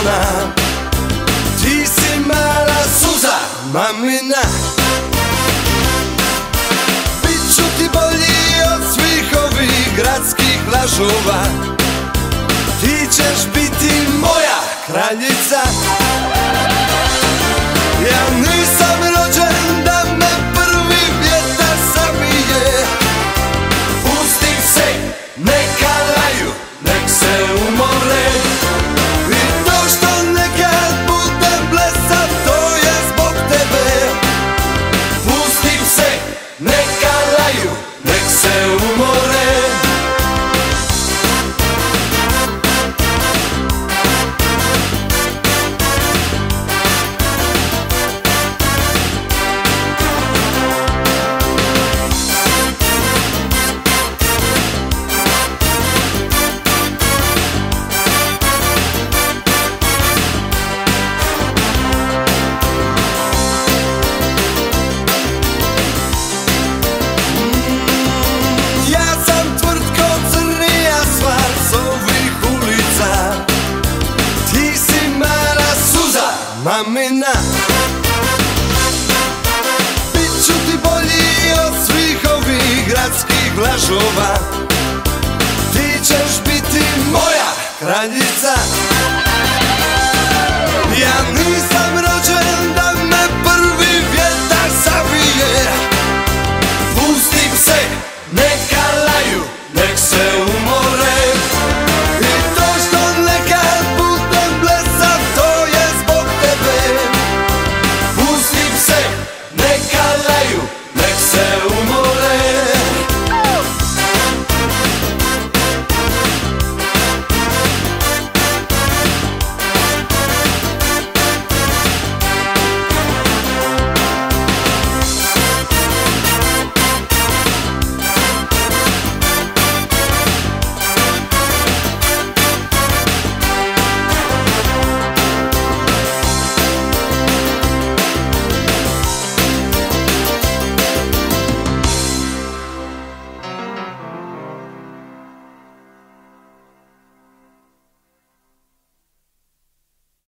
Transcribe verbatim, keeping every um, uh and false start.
ona. Ti si mala suza mamina. Biću ti bolji od svih ovih gradskih lažova. Ti ćeš biti moja kraljica. Ja nisam rođen da me prvi vjetar zabije. Pusti se, neka laju, nek se umore. I to što nekad budem blesav, to je zbog tebe. Pusti se, neka laju, nek se umore. Mamina, biću ti bolji od svih ovih gradskih lažova. Ti ćeš biti moja kraljica.